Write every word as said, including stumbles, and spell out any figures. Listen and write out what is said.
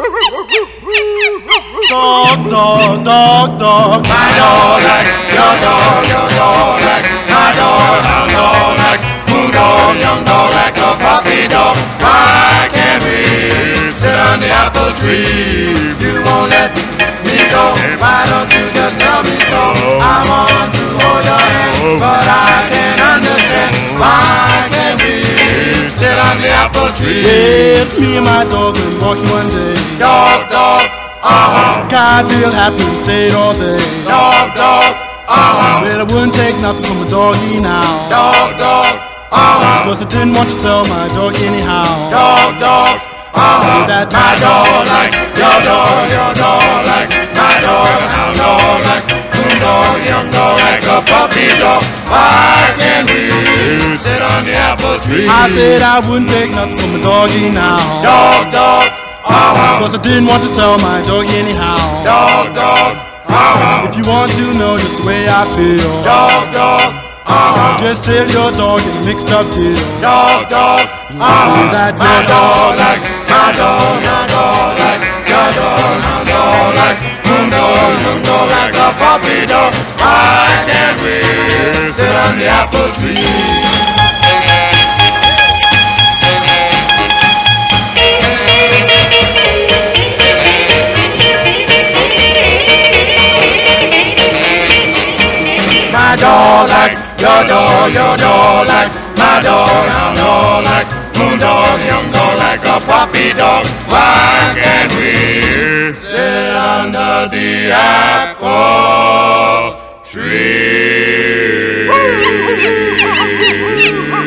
Dog, dog, dog, dog. My dog likes your dog, your dog likes my dog, our dog likes moon dog, young dog likes a puppy dog. Why can't we sit on the apple tree? You won't let me go. Why don't you just tell me so? I want to hold your hand, but I can't understand. Why can't we sit on the apple tree? Yes, me and my dog been walking one day. Dog, dog, uh-huh. Got real happy and stayed all day. Dog, dog, uh-huh. But I wouldn't take nothing from a doggy now. Dog, dog, uh-huh. Cause I didn't want to sell my dog anyhow. Dog, dog, uh-huh. So that my dog likes your dog, your dog likes my dog, our dog likes moon dog, young dog likes a puppy dog. Why can't we sit on the apple tree? I said I wouldn't take nothing from a doggy now. Dog, dog, uh-huh. Cause I didn't want to sell my dog anyhow. Dog, dog, uh-huh. If you want to know just the way I feel, Dog, dog, uh-huh. just sell your dog in a mixed up deal. Dog, dog, uh-huh. That my dog dog likes my dog, your dog likes your dog, our dog likes moon dog, young dog likes a puppy dog. Why can't we sit on the apple tree? My dog likes your dog, your dog likes my dog, our dog likes moon dog, young dog likes a puppy dog. Why can't we sit under the apple tree?